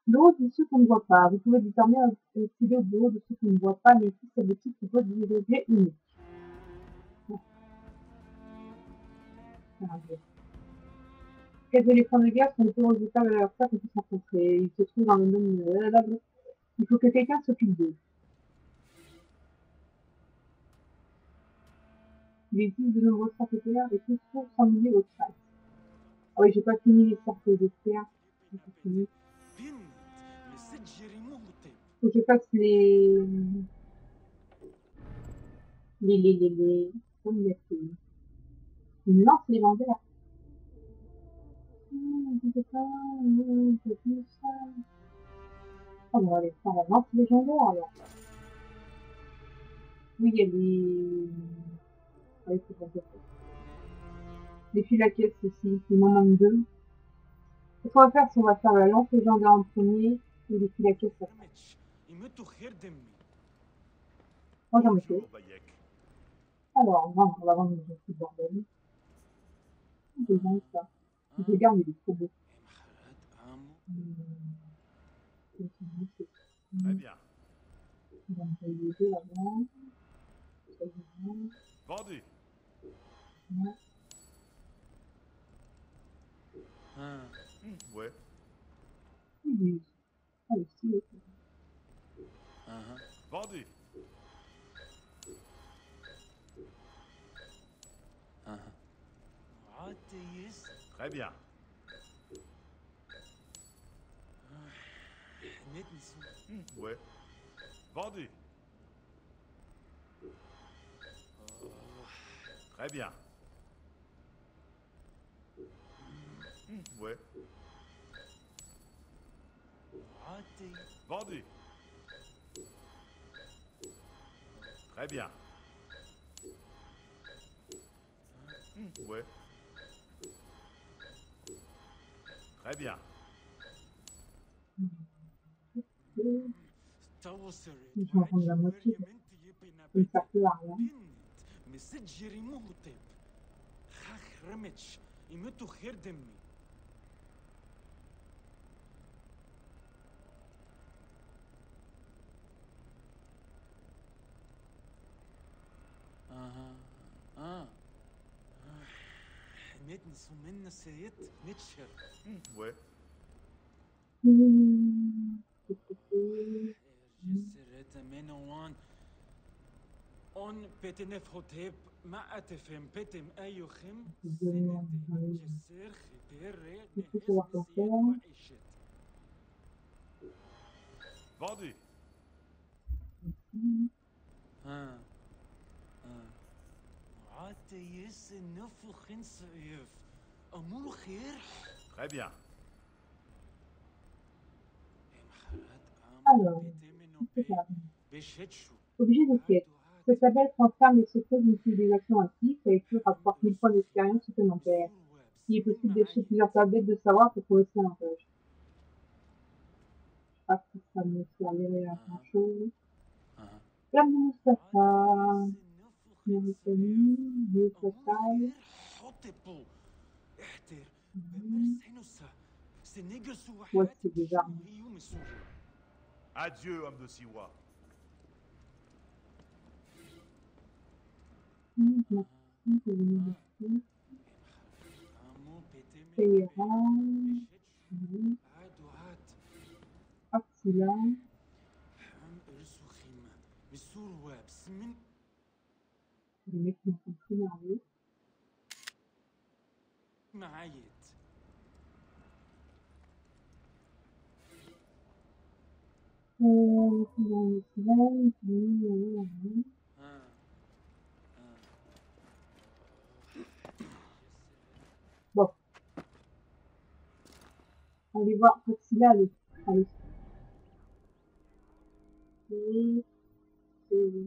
Bureau de ceux qu'on ne voit pas. Vous pouvez désormais accéder au bureau de ceux qu'on ne voit pas, mais ici, cette boutique propose des objets uniques. Quelques éléphants de guerre sont les plus redoutables à leur fois qu'on puisse rencontrer. Ils se trouvent dans le même... Il faut que quelqu'un s'occupe d'eux. Il existe de nombreux cercles polaires et tous pour s'ennuyer au traces. Ah oui, j'ai pas fini les cercles de terre. Faut que je fasse comme il a fait. Une lance légendaire. Oh, on va aller faire la lance légendaire alors. Oui, il y a des. Ouais, c'est pas ça. Les fils à caisse aussi, il m'en manque deux. Ce qu'on va faire, c'est on va faire la lance légendaire en premier et les fils à caisse après. Moi j'en ai fait. Alors, non, on va vendre les petits bordel. J'ai besoin de ça. Je regarde, il est trop beau. Très bien. On va me payer les deux là-bas. Vendu. Ouais. Oui, ah, le style. Vendu. Très bien. Ouais. Vendu. Très bien. Ouais. Vendu. Très bien. Ouais. Très bien. Je vais en prendre la moitié. Ça ne sert plus à rien. Ouais. Mmh. Qu'est-ce qu'il faut voir pour faire? Vendu. Très bien. Alors, c'est ça. Objet de quête. Cette tabelle transfère les secrets d'une civilisation active et écrire rapporte 1000 points d'expérience supplémentaires. Il est possible d'acheter plusieurs tablettes de savoir pour progresser davantage. Je sais pas si ça me servirait à grand chose. Flamme de Mustapha. Mauritanie, vieux fatal. Ouais, c'est des armes. Adieu, homme de Siwa. Téhéran. Attila. Les mecs qui sont très nerveux. Bon, allez voir Attila, allez. Allez. C'est-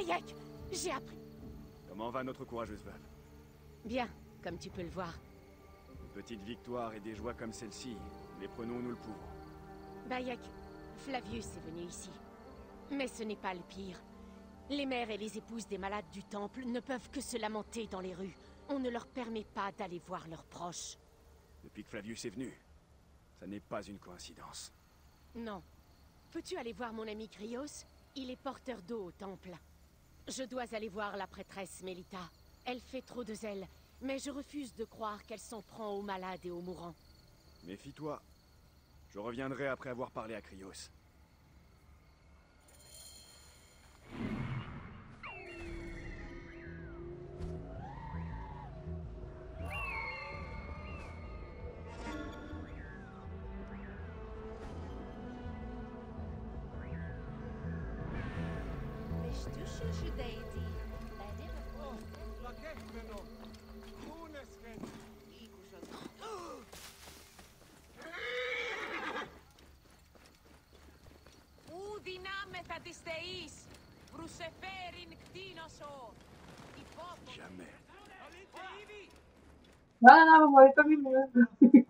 Bayek, j'ai appris. Comment va notre courageuse veuve? Bien, comme tu peux le voir. Une petite victoire et des joies comme celle-ci, les prenons où nous le pouvons. Bayek, Flavius est venu ici. Mais ce n'est pas le pire. Les mères et les épouses des malades du temple ne peuvent que se lamenter dans les rues. On ne leur permet pas d'aller voir leurs proches. Depuis que Flavius est venu, ça n'est pas une coïncidence. Non. Peux-tu aller voir mon ami Krios? Il est porteur d'eau au temple. Je dois aller voir la prêtresse Melita. Elle fait trop de zèle, mais je refuse de croire qu'elle s'en prend aux malades et aux mourants. Méfie-toi. Je reviendrai après avoir parlé à Krios. Jamais. Non, non, non, vous m'avez pas vu mieux.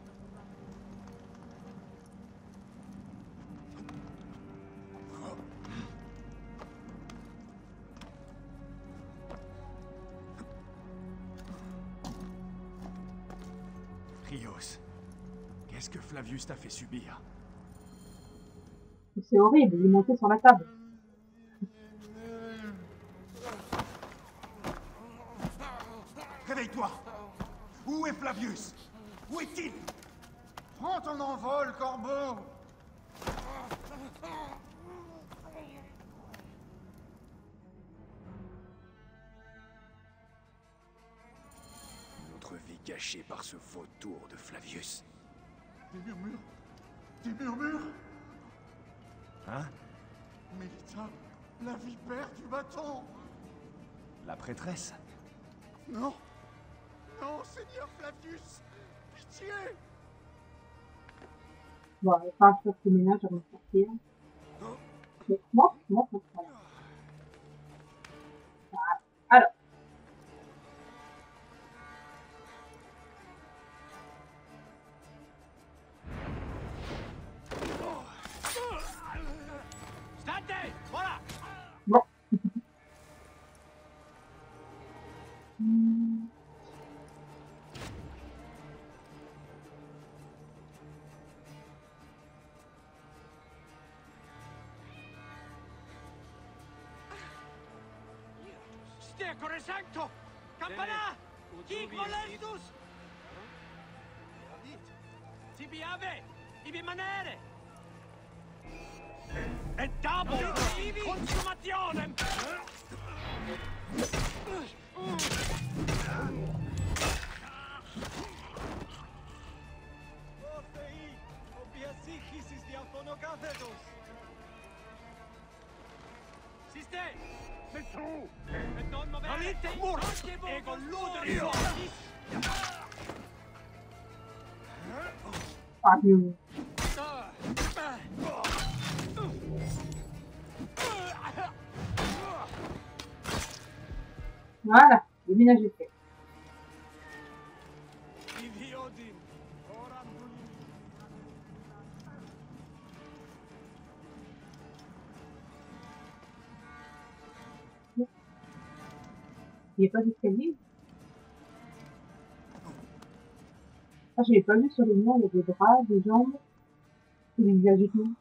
Krios, qu'est-ce que Flavius t'a fait subir? C'est horrible, il est monté sur la table. Réveille-toi! Où est Flavius? Où est-il? Prends ton envol, corbeau! Notre vie cachée par ce vautour de Flavius. Des murmures! Des murmures! Hein? Melita, la vipère du bâton! La prêtresse? Non! Non, Seigneur Flavius! Pitié! Bon, il va falloir que je fasse le ménage avant de sortir. Mais moi, ça se passe. Alors. Voilà. Bon. Stecore sancto! Campana! Hic molestus! Tibi ave! Ibi manere! E dabo! Consumationem! Ostei! Obiasichis is diaphonogathedos! Siste! Metru! Et non movere! Alite murs! Ego luderi! Ah, Dieu. Voilà, le ménage est fait. Idiodin! Oram Il n'y a pas d'escalier. Ah, je l'ai pas vu sur les murs, il y a des bras, des jambes. C'est des visages et tout.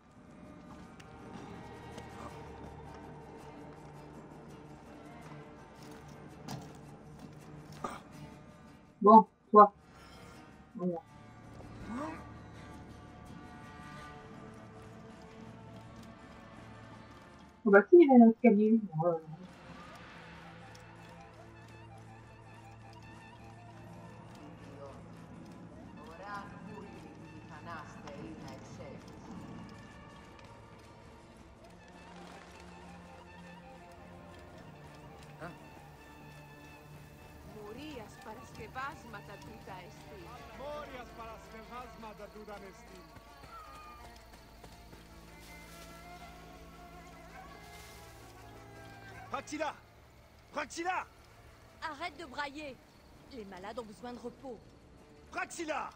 Bon, toi. Voilà. Oh bah si, il y a un escalier. Voilà. Μορίας παρασκευάσματα τούτα εστί. Morias paraskevasmata dudan estin. Praxilla! Praxilla! Arrête de brailler. Les malades ont besoin de repos. Praxilla!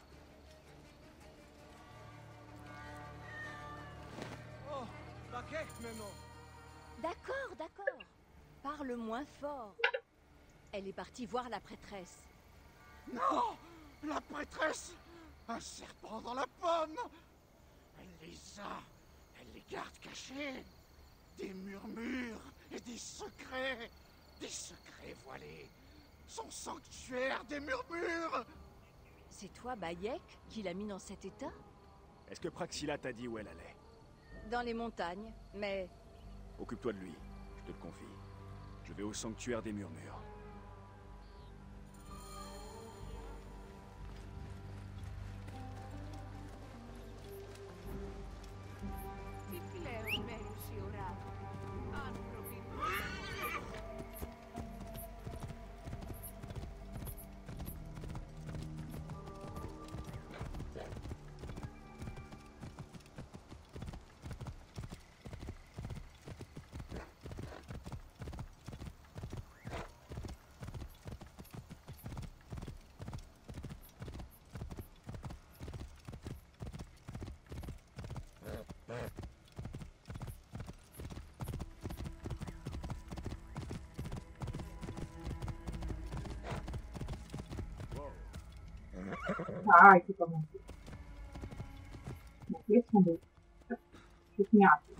Oh, paquet maintenant. D'accord, d'accord. Parle moins fort. Elle est partie voir la prêtresse. Non! La prêtresse! Un serpent dans la pomme! Elle les a! Elle les garde cachés! Des murmures et des secrets! Des secrets voilés! Son sanctuaire des murmures! C'est toi, Bayek, qui l'a mis dans cet état? Est-ce que Praxilla t'a dit où elle allait? Dans les montagnes, mais... Occupe-toi de lui, je te le confie. Je vais au sanctuaire des murmures. Τι πλέον μέρους η ώρα. Άνθρωποι. Ah, il faut commencer. Donc, laisse tomber. Je vais finir après.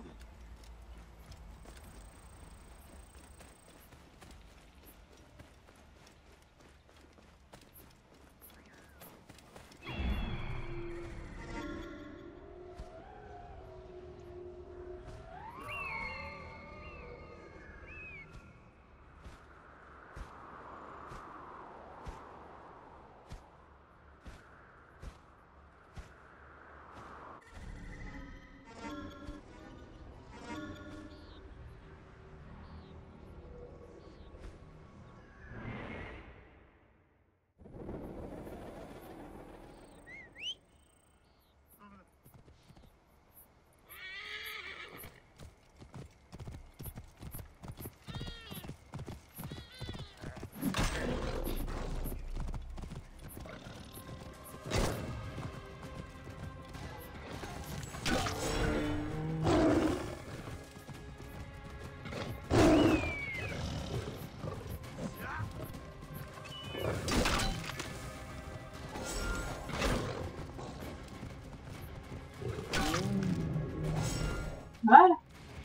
Voilà.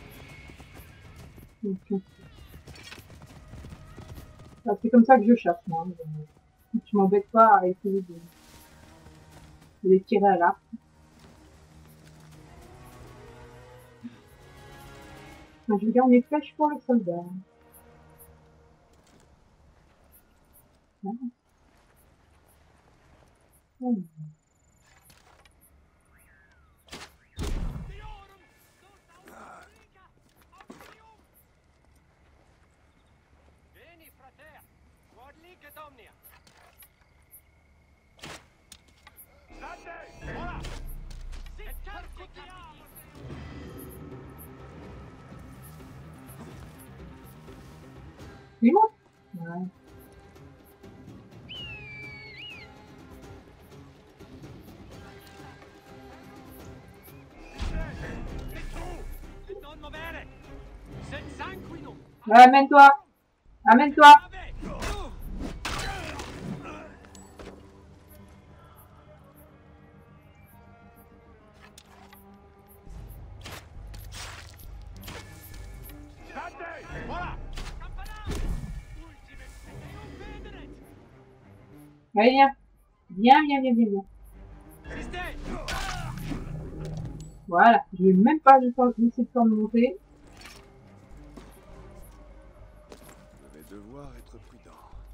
C'est comme ça que je chasse, moi. Tu m'embêtes pas à essayer de les tirer à l'arc. Je veux dire, on est flèche pour le soldat. Voilà. Voilà. Vieni, frater. Guardi che domnia. Date! Voilà! Si cerchiamo! C'est bon? Ouais. Non muovere! Se sanguino! Amène-toi! Amène-toi! Voilà! Allez, viens! Viens, viens, viens, viens, viens. Voilà, je vais même pas laisser le temps de monter. Je vais devoir être prudent.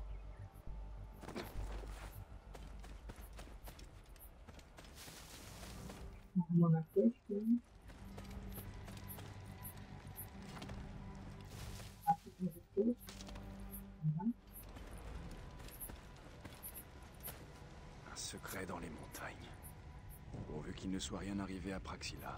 On a fait, je pense. Ah, c'est ce que j'ai fait. Voilà. Un secret dans les montagnes. Pourvu qu'il ne soit rien arrivé à Praxilla.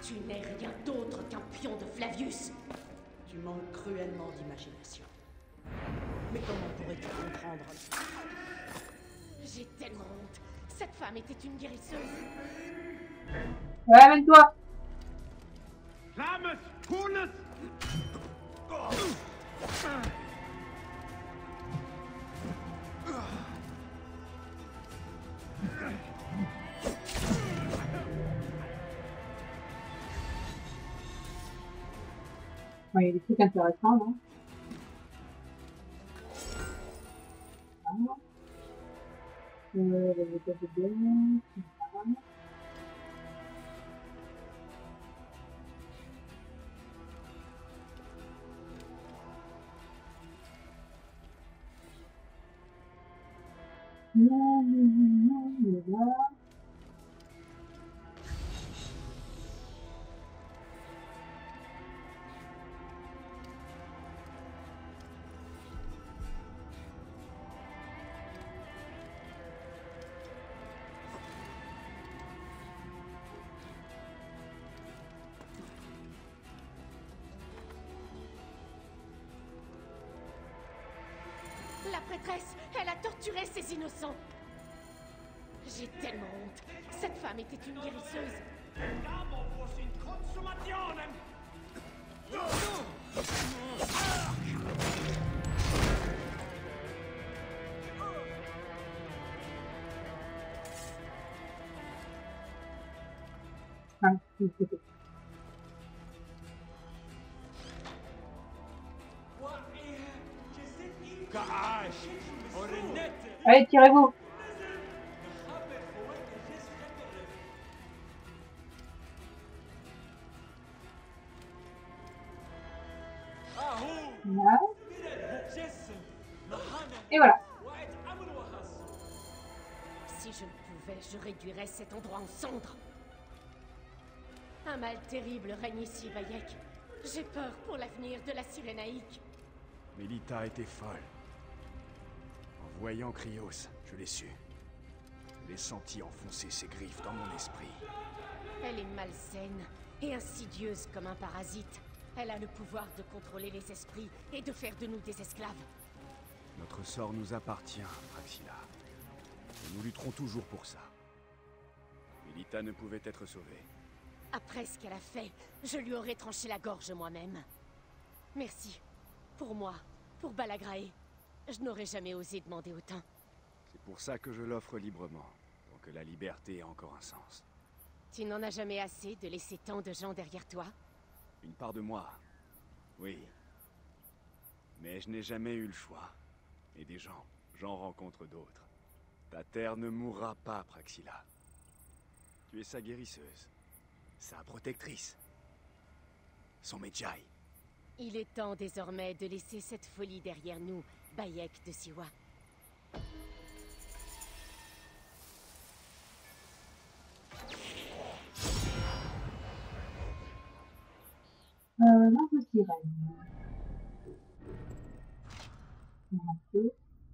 Tu n'es rien d'autre qu'un pion de Flavius. Tu manques cruellement d'imagination. Mais comment pourrais-tu comprendre? J'ai tellement honte. Cette femme était une guérisseuse. Ouais, amène-toi. Flammes, Hunes! Ouais, il y a des trucs intéressants, non? Ah. Les méthodes de bien. La prêtresse, elle a torturé ces innocents. J'ai tellement honte. Cette femme était une guérisseuse. Ah, c'est tout. Allez, tirez-vous. Voilà. Et voilà. Si je le pouvais, je réduirais cet endroit en cendres. Un mal terrible règne ici, Bayek. J'ai peur pour l'avenir de la Cyrénaïque. Mélita était folle. En voyant Krios, je l'ai su. Je l'ai senti enfoncer ses griffes dans mon esprit. Elle est malsaine et insidieuse comme un parasite. Elle a le pouvoir de contrôler les esprits et de faire de nous des esclaves. Notre sort nous appartient, Praxila. Et nous lutterons toujours pour ça. Mélita ne pouvait être sauvée. Après ce qu'elle a fait, je lui aurais tranché la gorge moi-même. Merci. Pour moi, pour Balagrae. Je n'aurais jamais osé demander autant. C'est pour ça que je l'offre librement, pour que la liberté ait encore un sens. Tu n'en as jamais assez de laisser tant de gens derrière toi? Une part de moi, oui. Mais je n'ai jamais eu le choix. Et des gens, j'en rencontre d'autres. Ta terre ne mourra pas, Praxila. Tu es sa guérisseuse, sa protectrice, son Medjay. Il est temps désormais de laisser cette folie derrière nous, Bayek de Siwa. Non, je sirène. Un peu.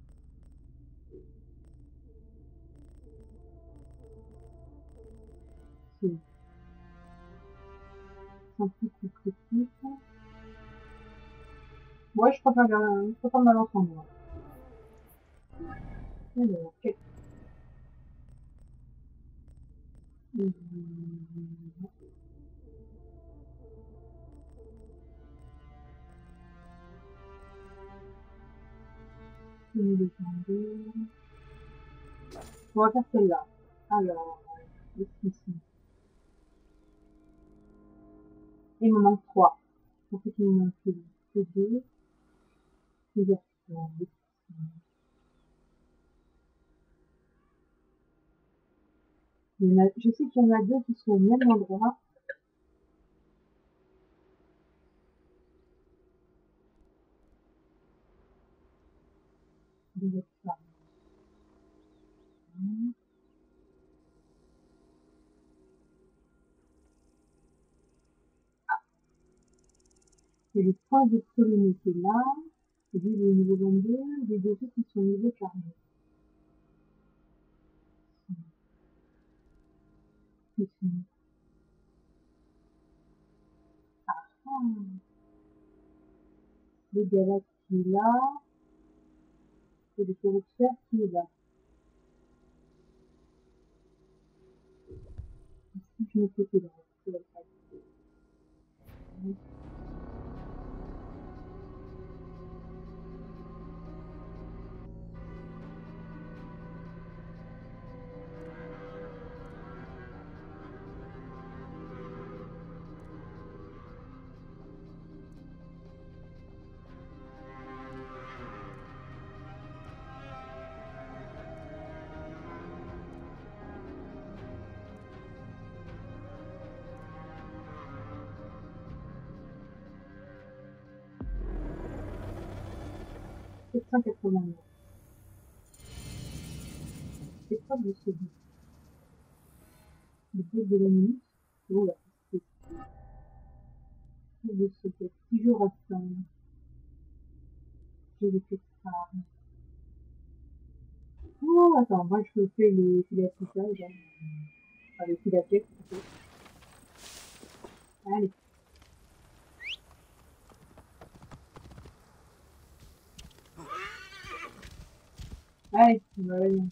C'est un petit coup critique. Ouais, je préfère ma lance en bois. Alors, quel... On va faire celle-là. Alors, ici. Il me manque 3. En fait, il me manque que 2. Je sais qu'il y en a 2 qui sont au même endroit. Il y a les points de Ptolémée qui est là. Et lui, il est au niveau 22. Les deux autres, ils sont au niveau 40. Le galaxie qui est là. Et le corrupteur qui est là. Si je me côté là, c'est la faille. C'est pas de ce but. Le but de la minute. Oh là, c'est de ce but. Si je rassemble, je vais faire ça. Oh, attends, moi je fais les filatrisages. Enfin, les filatriques, plutôt. Allez. Allez, on va aller.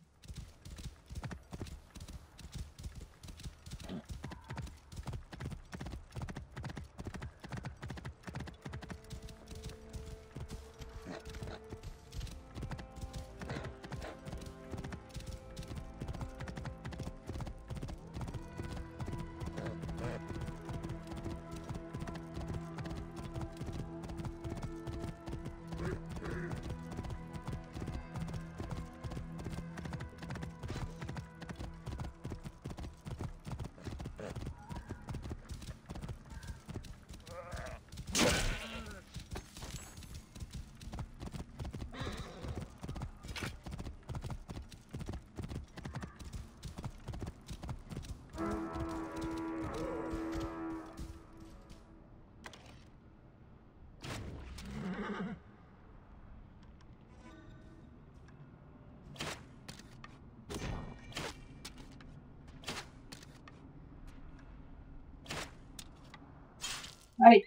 Allez.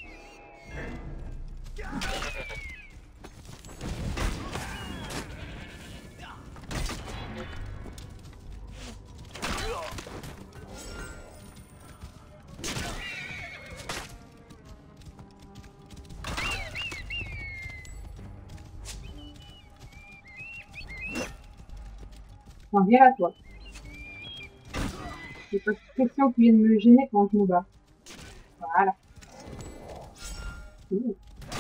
J'en viens à toi. C'est pas cette question qui vient de me gêner quand je me bats. Voilà. Ouh.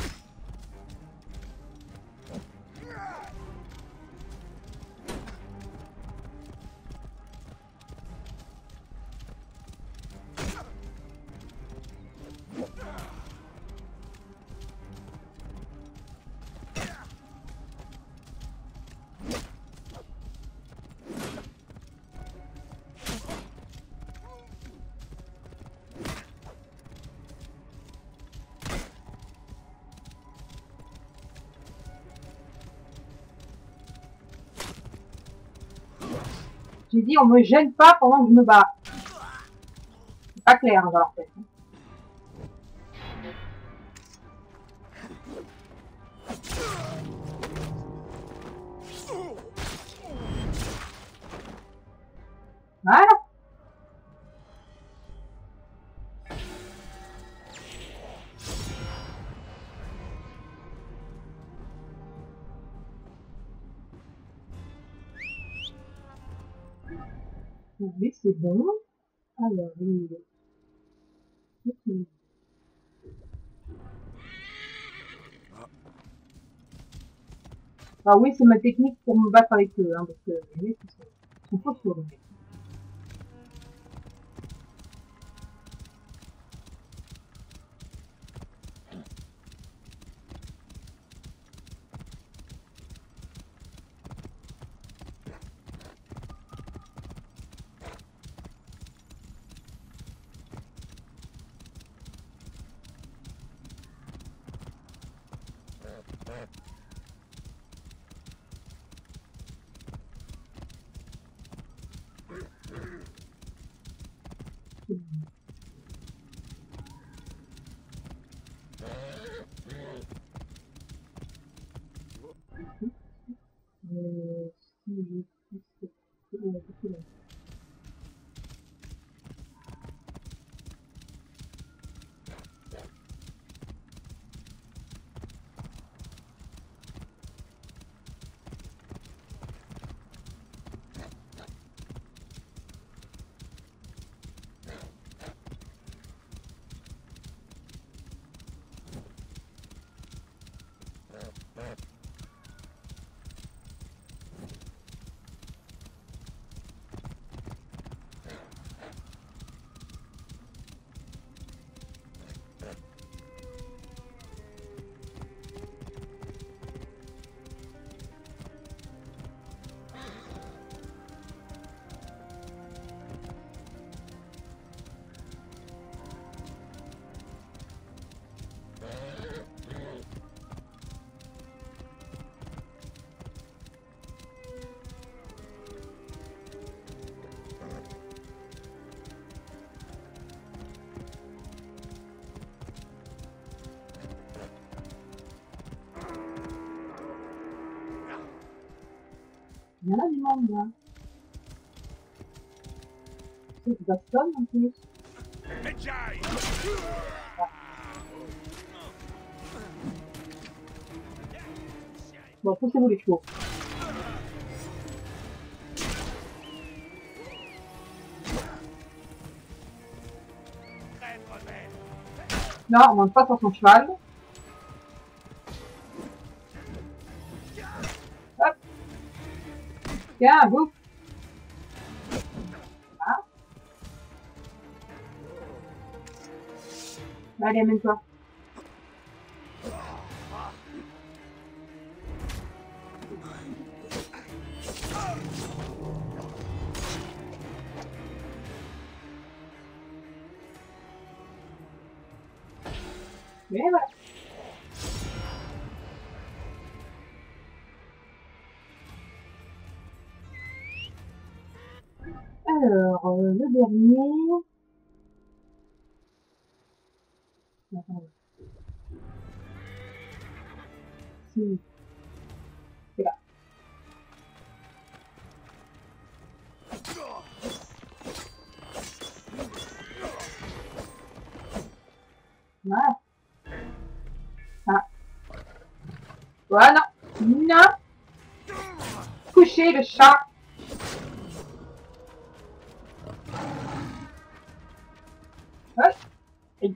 J'ai dit on me gêne pas pendant que je me bats. C'est pas clair dans leur tête. Voilà. Oui, c'est bon. Alors, oui. Ok. Ah oui, c'est ma technique pour me battre avec eux, hein, parce que les mecs, ils sont pas sourds. Il y en a du monde, là. C'est Boston, en plus. Bon, poussez-vous les chevaux. Non, on monte pas sur son cheval. Hop. Tiens, bouffe. Ah. Allez, amène-toi. Et voilà. Alors, le dernier. Attends. Si. C'est là. Voilà. Ah. Voilà. Non. Couchez le chat. Hop. Et...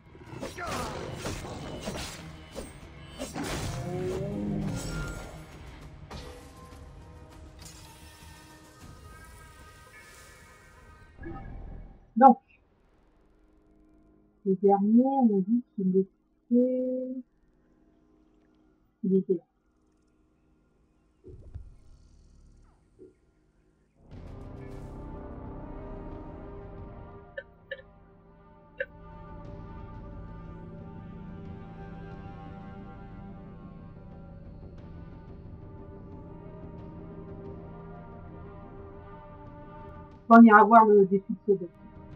Donc, le dernier, on a dit qu'il était... Il était là. On ira voir le défi de ce.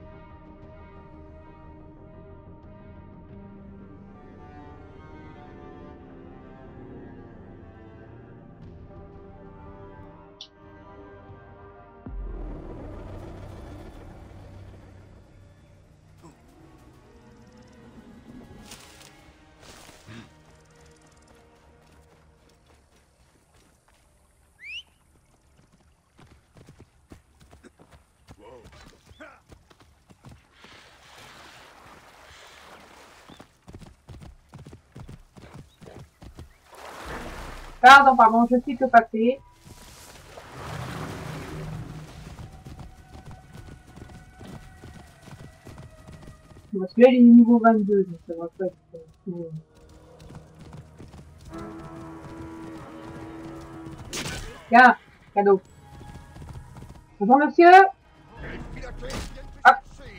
Pardon, je suis que passé. Parce que là, il est niveau 22, donc ça va pas être tout. Tiens, cadeau. Bonjour, monsieur. Hop.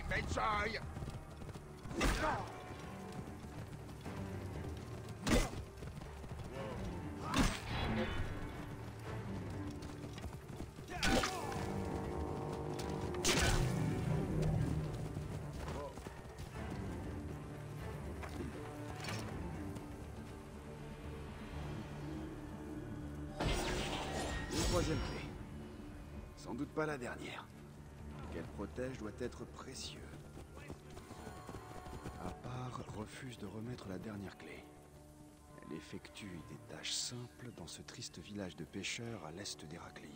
Troisième clé. Sans doute pas la dernière. Qu'elle protège doit être précieux. À part, refuse de remettre la dernière clé. Elle effectue des tâches simples dans ce triste village de pêcheurs à l'est d'Héracléon.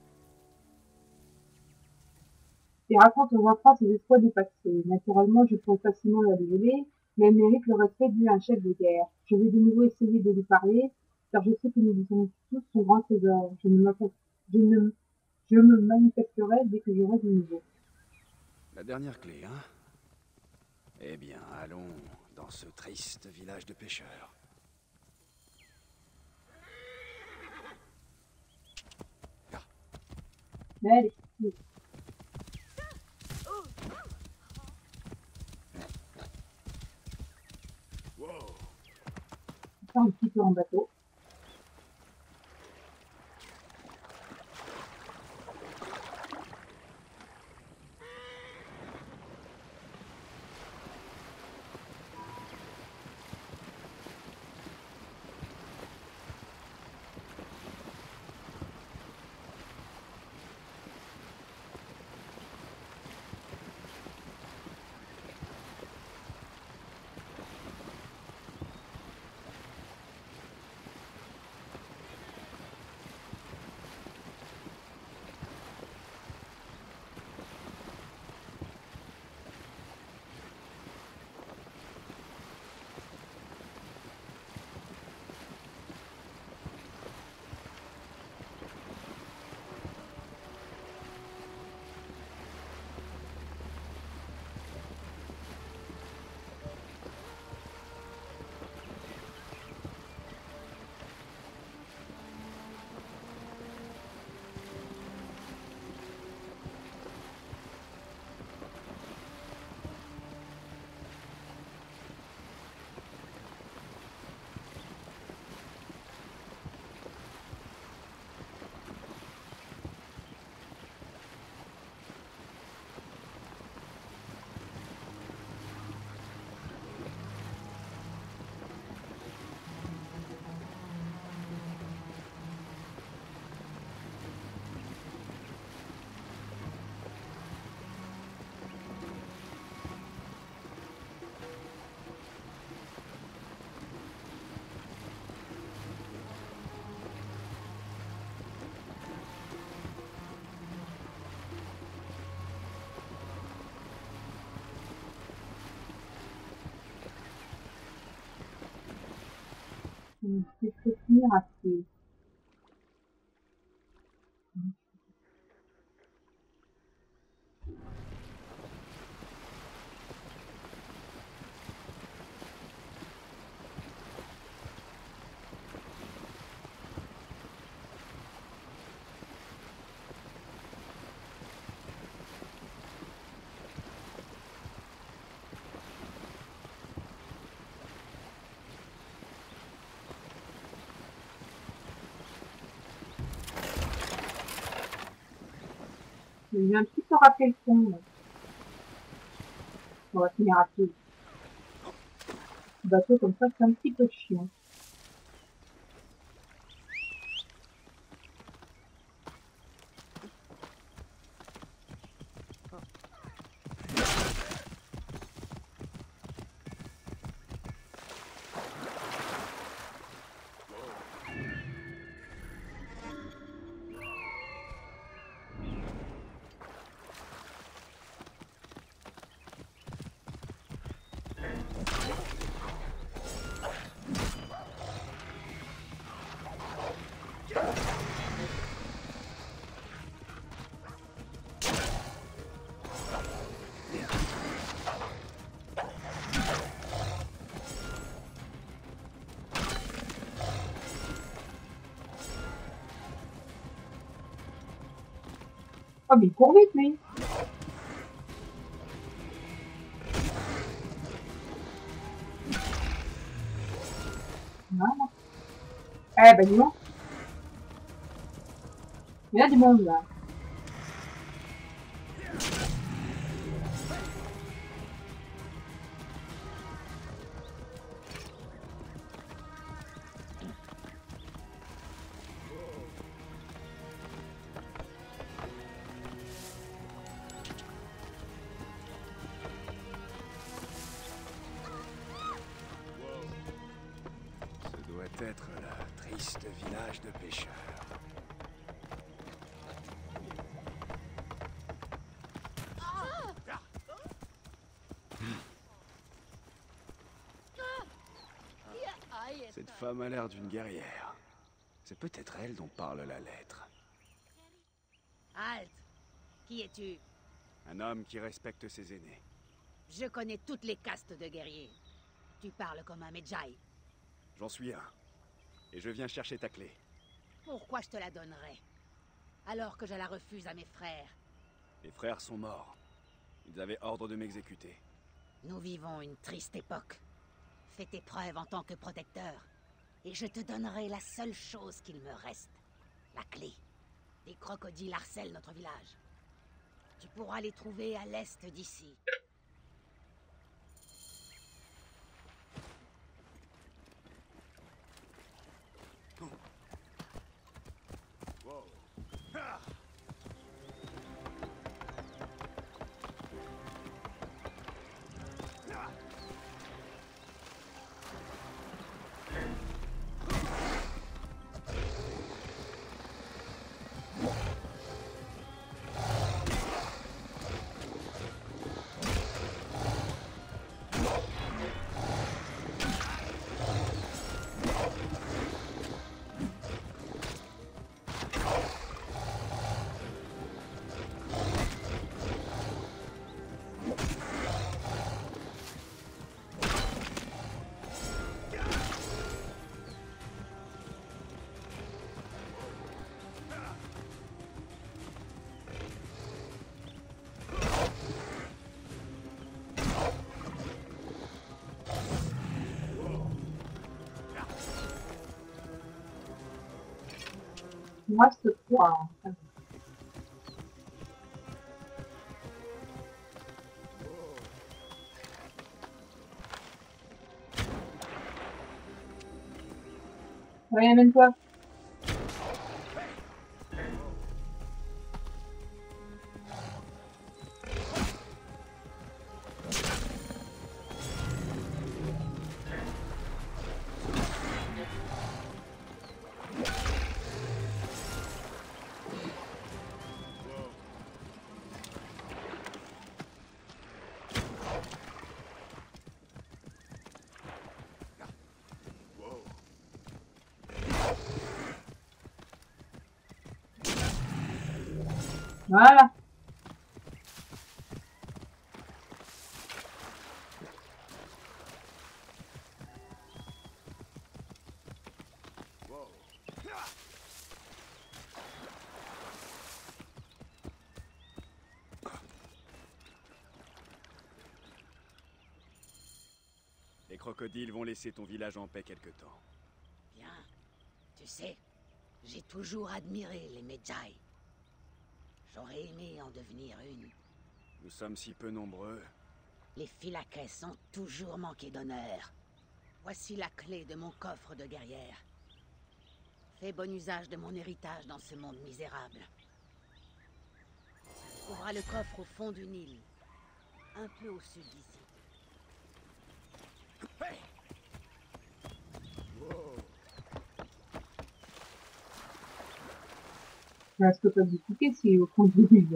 Et raconte aux enfants ses espoirs du passé. Naturellement, je pourrais facilement la dévoiler, mais elle mérite le respect dû à un chef de guerre. Je vais de nouveau essayer de lui parler, car je sais que nous sommes tous son grand trésor. Je me manifesterai dès que j'aurai du nouveau. La dernière clé, hein? Eh bien, allons dans ce triste village de pêcheurs. Allez, Wow. un petit peu en bateau. Je peux finir à pied. Je viens un petit peu rappeler le fond. On va finir à pied. Le bateau comme ça, c'est un petit peu chiant. Oh, mais il court vite, lui. Voilà. Eh ben, dis donc. Il y a du monde, là. Ce doit être le triste village de pêcheurs. Cette femme a l'air d'une guerrière. C'est peut-être elle dont parle la lettre. Halte! Qui es-tu? Un homme qui respecte ses aînés. Je connais toutes les castes de guerriers. Tu parles comme un Medjay. J'en suis un. Et je viens chercher ta clé. Pourquoi je te la donnerais? Alors que je la refuse à mes frères. Les frères sont morts. Ils avaient ordre de m'exécuter. Nous vivons une triste époque. Fais tes preuves en tant que protecteur. Et je te donnerai la seule chose qu'il me reste. La clé. Des crocodiles harcèlent notre village. Tu pourras les trouver à l'est d'ici. Moi, je te crois. Hein. Allez, amène-toi. Voilà. Les crocodiles vont laisser ton village en paix quelque temps. Bien. Tu sais, j'ai toujours admiré les Medjay. J'aurais aimé en devenir une. Nous sommes si peu nombreux. Les Phylakès ont toujours manqué d'honneur. Voici la clé de mon coffre de guerrière. Fais bon usage de mon héritage dans ce monde misérable. Tu trouveras le coffre au fond du Nil, un peu au sud d'ici. Est-ce que tu as discuté si au fond du livre?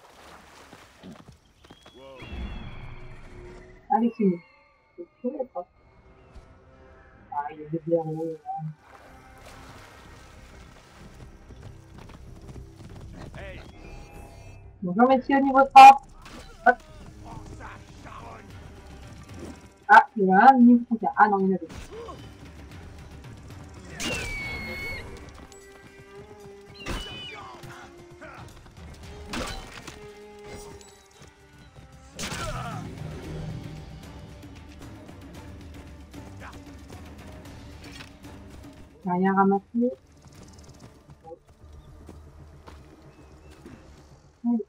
Allez, c'est nous. Ah, il y a des bières là. Hey. Bonjour messieurs, niveau 30. Hop. Ah, il y en a un niveau 31. Ah non, il y en a deux. J'ai rien ramassé. Allez.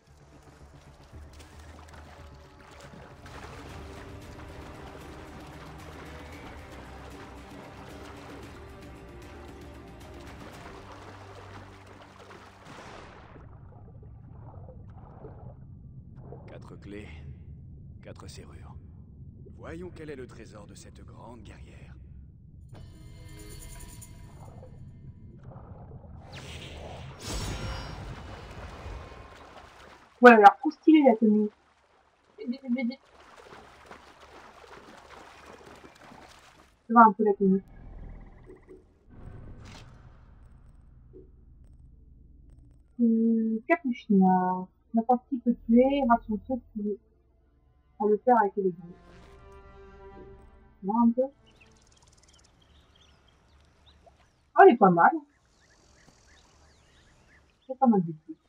Quatre clés, 4 serrures. Voyons quel est le trésor de cette grande guerrière. Ouais, elle a l'air trop stylée la tenue. Vite, vite, vite. Je vois un peu la tenue. Capuche noire. N'importe qui peut tuer, rassure ceux qui à le faire avec les gens. Voir un peu. Oh, elle est pas mal. C'est pas mal du tout.